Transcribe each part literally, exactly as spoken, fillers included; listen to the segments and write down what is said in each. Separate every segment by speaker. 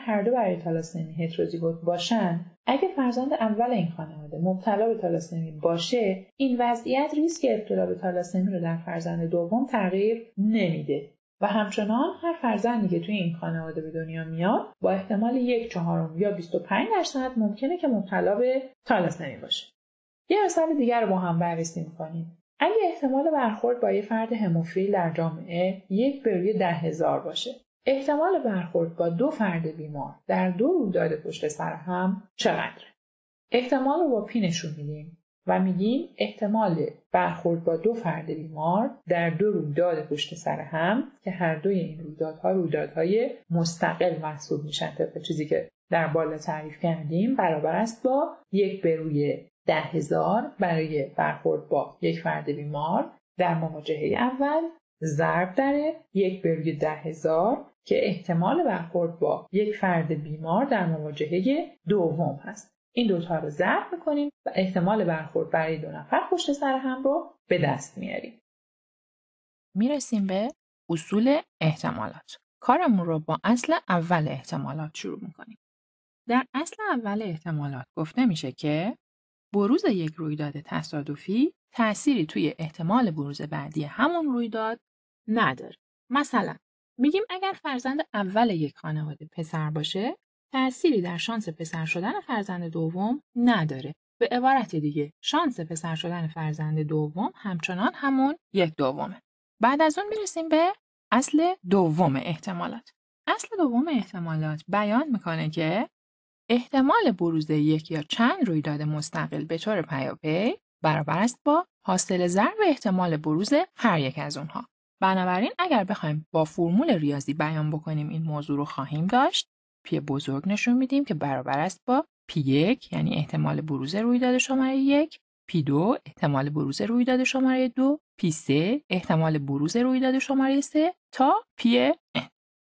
Speaker 1: هر دو برای تالاسمی هتروزیگوت باشن، اگه فرزند اول این خانواده مبتلا به تالاسمی باشه، این وضعیت ریسک ابتلا به تالاسمی رو در فرزند دوم تغییر نمیده و همچنان هر فرزندی که توی این خانواده به دنیا میاد با احتمال یک چهارم یا بیست و پنج درصد ممکنه که مبتلا به تالاسمی باشه. یه مثال دیگر رو با هم بررسی می‌کنیم. اگه احتمال برخورد با یه فرد هموفیل در جامعه یک به روی ده هزار باشه، احتمال برخورد با دو فرد بیمار در دو رویداد پشت سر هم چقدره؟ احتمال رو با پی نشون میدیم و میگیم احتمال برخورد با دو فرد بیمار در دو رویداد پشت سر هم که هر دوی این رویدادها رویدادهای مستقل محسوب میشن طبق چیزی که در بالا تعریف کردیم، برابر است با یک به روی ده هزار برای برخورد با یک فرد بیمار در مواجهه اول ضرب در یک به روی ده هزار که احتمال برخورد با یک فرد بیمار در مواجهه دوم هست. این دوتا رو ضرب میکنیم و احتمال برخورد برای دو نفر پشت سر هم رو به دست میاریم.
Speaker 2: میرسیم به اصول احتمالات. کارمون رو با اصل اول احتمالات شروع میکنیم. در اصل اول احتمالات گفته میشه که بروز یک رویداد تصادفی تأثیری توی احتمال بروز بعدی همون رویداد نداره. مثلا میگیم اگر فرزند اول یک خانواده پسر باشه، تأثیری در شانس پسر شدن فرزند دوم نداره. به عبارت دیگه، شانس پسر شدن فرزند دوم همچنان همون یک دومه. بعد از اون میرسیم به اصل دوم احتمالات. اصل دوم احتمالات بیان میکنه که احتمال بروز یک یا چند رویداد مستقل به طور پیاپی برابر است با حاصل ضرب احتمال بروز هر یک از اونها. بنابراین اگر بخوایم با فرمول ریاضی بیان بکنیم این موضوع رو خواهیم داشت. پی بزرگ نشون میدیم که برابر است با پی یک یعنی احتمال بروز رویداد شماره یک، پی دو احتمال بروز رویداد شماره دو، پی سه احتمال بروز رویداد شماره سه تا پی n.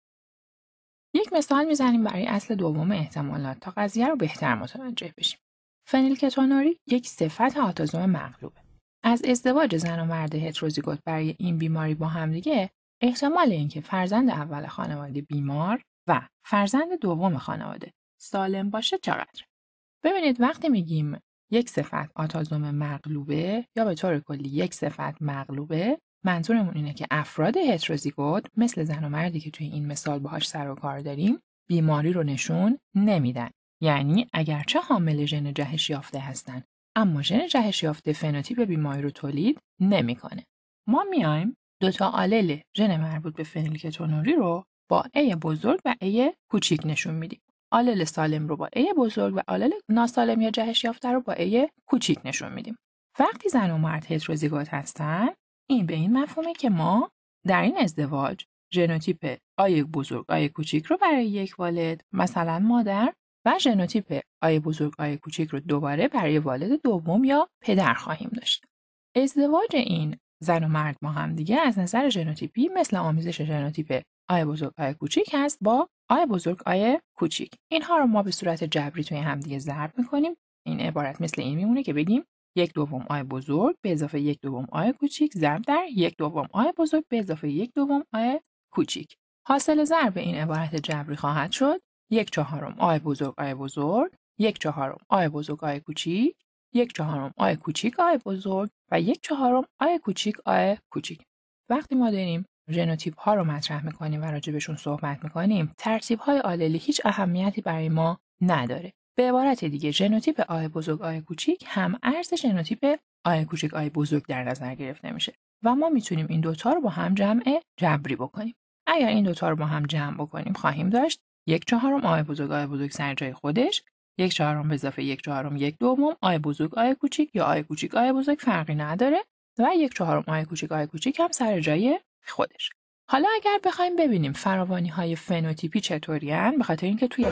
Speaker 2: یک مثال میزنیم برای اصل دوم احتمالات تا قضیه رو بهتر متوجه بشیم. فنیلکتونوری یک صفت آتوزوم مغلوبه. از ازدواج زن و مرد هتروزیگوت برای این بیماری با همدیگه احتمال اینکه فرزند اول خانواده بیمار و فرزند دوم خانواده سالم باشه چقدر؟ ببینید وقتی میگیم یک صفت آتوزوم مغلوبه یا به طور کلی یک صفت مغلوبه، منظورمون اینه که افراد هتروزیگوت مثل زن و مردی که توی این مثال باهاش سر و کار داریم بیماری رو نشون نمیدن. یعنی اگرچه حامل ژن جهش یافته هستن اما ژن جهش یافته فنوتیپ بیماری رو تولید نمیکنه. ما میایم دو تا آلل ژن مربوط به فنیلکتونوری رو با A بزرگ و A کوچیک نشون میدیم. آلل سالم رو با A بزرگ و آلل ناسالم یا جهش یافته رو با A کوچیک نشون میدیم. وقتی زن و مرد هتروزیگوت هستن، این به این مفهومه که ما در این ازدواج ژنوتیپ آی بزرگ آی کوچیک رو برای یک والد مثلا مادر و ژنوتیپ آی بزرگ آی کوچیک رو دوباره برای والد دوم یا پدر خواهیم داشت. ازدواج این زن و مرد با هم دیگه از نظر ژنوتیپی مثل آمیزش ژنوتیپ آی بزرگ آی کوچیک هست با آی بزرگ آی کوچیک. اینها رو ما به صورت جبری توی هم دیگه ضرب می‌کنیم. این عبارت مثل این میمونه که بگیم یک دوم آی بزرگ به اضافه یک دوم آی کوچیک ضرب در یک دوم آی بزرگ به اضافه یک دوم آی کوچیک. حاصل ضرب این عبارت جبری خواهد شد یک چهارم آی بزرگ آی بزرگ، یک چهارم آی بزرگ آی کوچیک، یک چهارم آی کوچیک آی بزرگ و یک چهارم آی کوچیک آی کوچیک. وقتی ما داریم ژنوتیپ ها رو مطرح می‌کنیم و راجبشون صحبت می‌کنیم، ترتیب های آللی هیچ اهمیتی برای ما نداره. به عبارت دیگه ژنوتیپ آی بزرگ آی کوچیک هم ارز ژنوتیپ آی کوچیک آی بزرگ در نظر گرفته میشه و ما میتونیم این دوتا رو با هم جمع جبری بکنیم. اگر این دوتا رو با هم جمع بکنیم خواهیم داشت یک چهارم آی بزرگ آی بزرگ سر جای خودش، یک چهارم به اضافه یک چهارم یک دوم آی بزرگ آی کوچیک یا آی کوچیک آی بزرگ فرقی نداره و یک چهارم آی کوچیک آی کوچیک هم سر جای خودش. حالا اگر بخوایم ببینیم فراوانی های فنوتیپی چطوری ان، به خاطر اینکه توی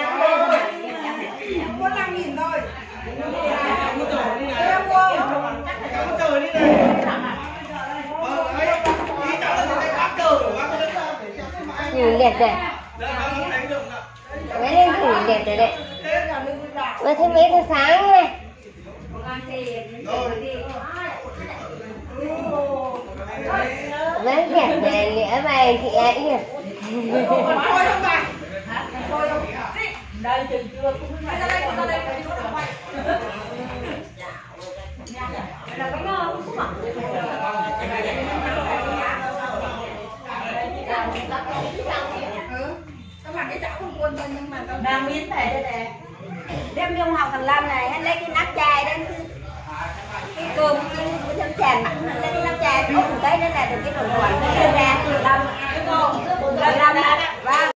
Speaker 3: liệt rồi. Mấy lên thủ liệt rồi đấy. Mà thế mấy giờ sáng này. Vẫn thiệt này lẽ bài chị ấy nhỉ.
Speaker 1: Đây chưa chưa cũng phải ra đây ra đây cái chỗ nào quay. Là cái nó cũng mặc. Các bạn cái chảo không quân thôi nhưng mà đang miếng này đây nè.
Speaker 3: Đem đi học thằng Lâm này, hắn lấy cái nắp chai đấy. Cái cơm cái cái chén chèn mà lấy cái nắp chai úp một cái nữa là được cái đồn đồn cái ra cái Lâm. Lâm Lâm